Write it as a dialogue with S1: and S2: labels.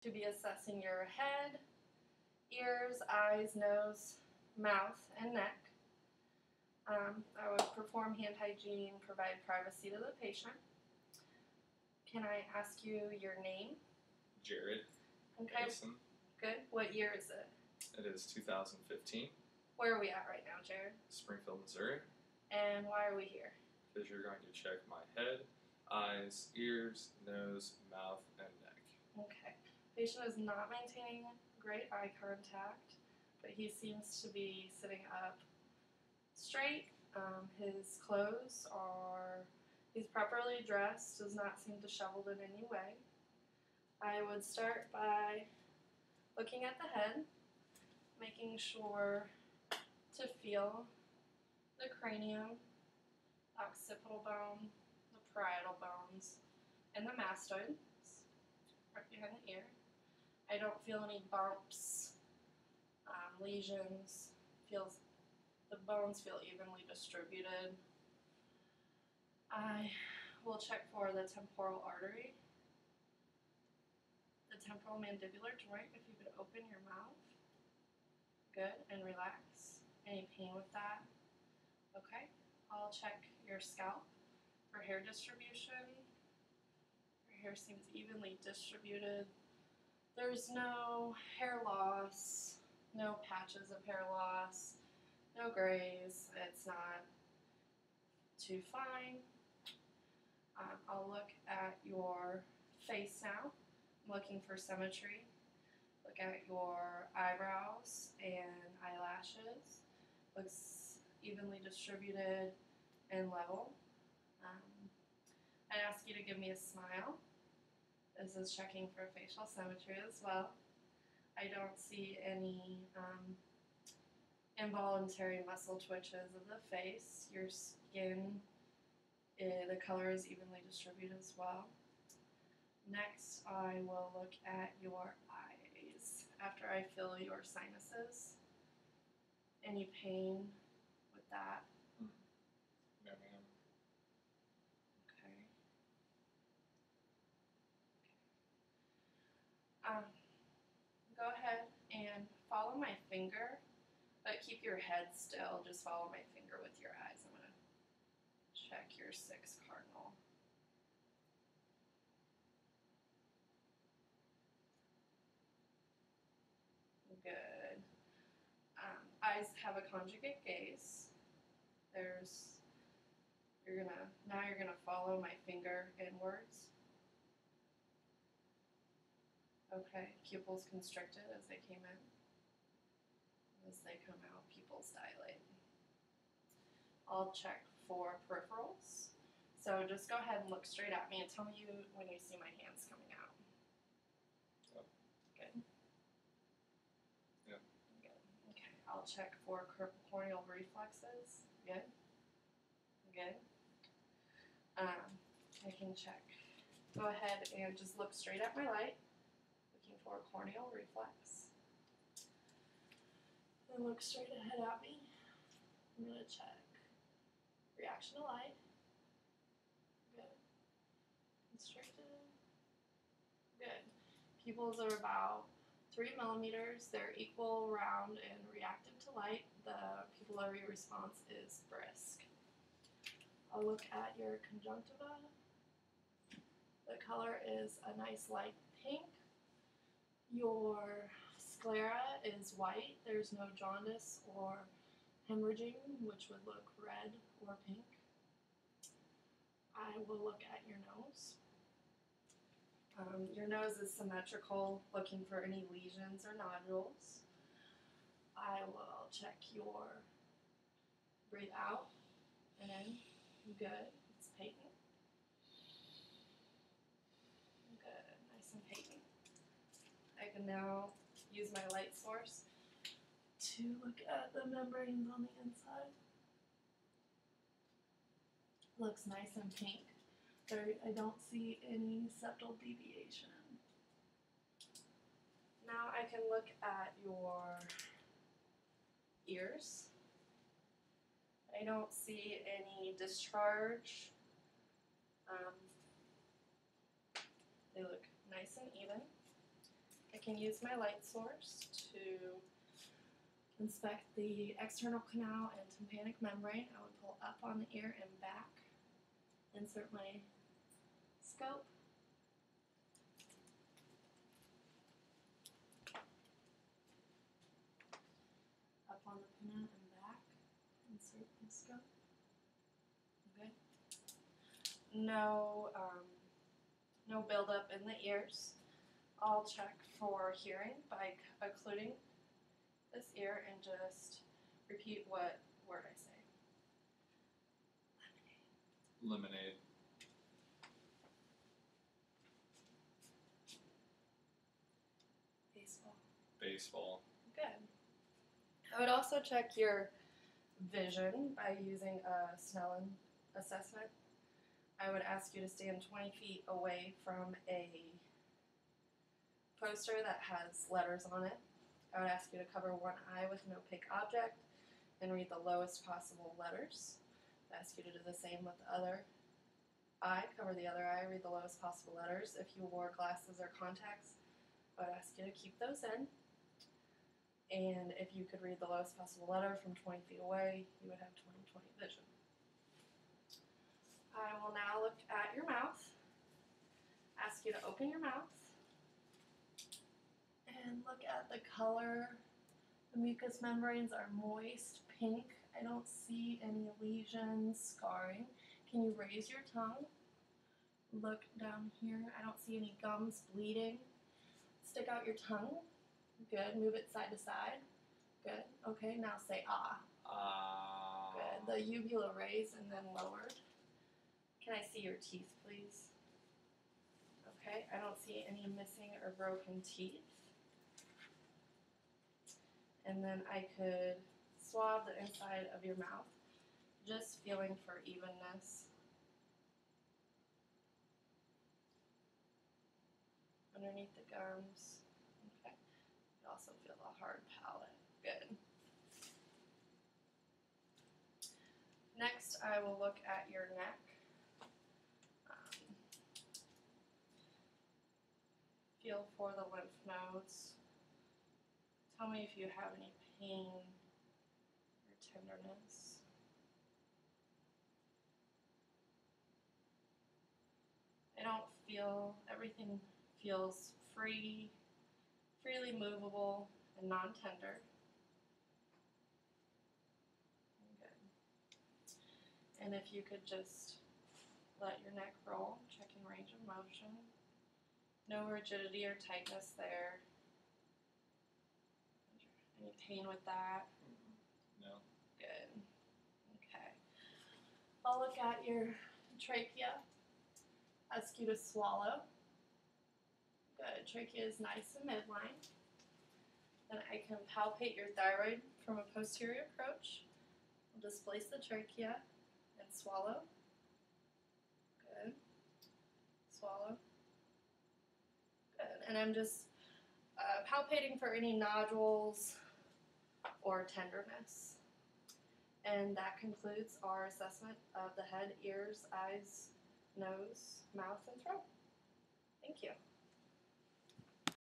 S1: to be assessing your head, ears, eyes, nose, mouth, and neck. I would perform hand hygiene, provide privacy to the patient. Can I ask you your name?
S2: Jared
S1: Okay,
S2: Mason.
S1: good. What year is it?
S2: It is 2015,
S1: Where are we at right now, Jared?
S2: Springfield, Missouri.
S1: And why are we here?
S2: Because you're going to check my head, eyes, ears, nose, mouth, and neck.
S1: Okay. Patient is not maintaining great eye contact, but he seems to be sitting up straight. His clothes he's properly dressed, does not seem disheveled in any way. I would start by looking at the head, making sure to feel the cranium, occipital bone, the parietal bones, and the mastoids right behind the ear. I don't feel any bumps, lesions. The bones feel evenly distributed. I will check for the temporal artery, the temporal mandibular joint, if you could open your mouth. Good, and relax. Any pain with that? Okay, I'll check your scalp for hair distribution. Your hair seems evenly distributed. There's no hair loss, no patches of hair loss, no grays. It's not too fine. I'll look at your face now. I'm looking for symmetry. Look at your eyebrows and eyelashes. Looks evenly distributed and level. I ask you to give me a smile. This is checking for facial symmetry as well. I don't see any involuntary muscle twitches of the face. Your skin, the color is evenly distributed as well. Next, I will look at your eyes after I feel your sinuses. Any pain with that?
S2: No, ma'am.
S1: Okay. Go ahead and follow my finger, but keep your head still. Just follow my finger with your eyes. I'm going to check your 6 cardinal. Good. Eyes have a conjugate gaze. You're gonna follow my finger inwards. Okay, pupils constricted as they came in. As they come out, pupils dilate. I'll check for peripherals. So just go ahead and look straight at me and tell me when you see my hands coming out.
S2: Yep.
S1: Good.
S2: Yep.
S1: Good. Okay, I'll check for corneal reflexes. Good. Good. I can check. Go ahead and just look straight at my light, looking for a corneal reflex. Then look straight ahead at me. I'm going to check reaction to light. Good. Constricted. Good. Pupils are about 3 millimeters. They're equal, round, and reactive to light. The pupillary response is brisk. I'll look at your conjunctiva. The color is a nice light pink. Your sclera is white. There's no jaundice or hemorrhaging, which would look red or pink. I will look at your nose. Your nose is symmetrical, looking for any lesions or nodules. I will check your breathe out and in. Good. It's patent. Good. Nice and patent. I can now use my light source to look at the membranes on the inside. Looks nice and pink. I don't see any septal deviation. Now I can look at your ears. I don't see any discharge. They look nice and even. can use my light source to inspect the external canal and tympanic membrane. I would pull up on the ear and back, insert my scope, up on the pinna and back, insert the scope. Okay. No buildup in the ears. I'll check for hearing by occluding this ear and just repeat what word I say.
S2: Lemonade.
S1: Baseball.
S2: Baseball.
S1: Good. I would also check your vision by using a Snellen assessment. I would ask you to stand 20 feet away from a poster that has letters on it. I would ask you to cover one eye with an opaque object and read the lowest possible letters. I ask you to do the same with the other eye. Cover the other eye, read the lowest possible letters. If you wore glasses or contacts, I would ask you to keep those in. And if you could read the lowest possible letter from 20 feet away, you would have 20/20 vision. I will now look at your mouth, ask you to open your mouth, and look at the color. The mucous membranes are moist, pink. I don't see any lesions, scarring. Can you raise your tongue? Look down here. I don't see any gums bleeding. Stick out your tongue. Good. Move it side to side. Good. Okay, now say ah. Good. The uvula raised and then lowered. Can I see your teeth, please? Okay, I don't see any missing or broken teeth. And then I could swab the inside of your mouth, just feeling for evenness. Underneath the gums. Okay. You also feel the hard palate. Good. Next, I will look at your neck. Feel for the lymph nodes. Tell me if you have any pain or tenderness. I don't feel, everything feels free, freely movable, and non-tender. Good. And if you could just let your neck roll, checking range of motion. No rigidity or tightness there. Any pain with that?
S2: No.
S1: Good. Okay. I'll look at your trachea. Ask you to swallow. Good. Trachea is nice and midline. Then I can palpate your thyroid from a posterior approach. I'll displace the trachea and swallow. Good. Swallow. Good. And I'm just palpating for any nodules or tenderness. And that concludes our assessment of the head, ears, eyes, nose, mouth, and throat. Thank you.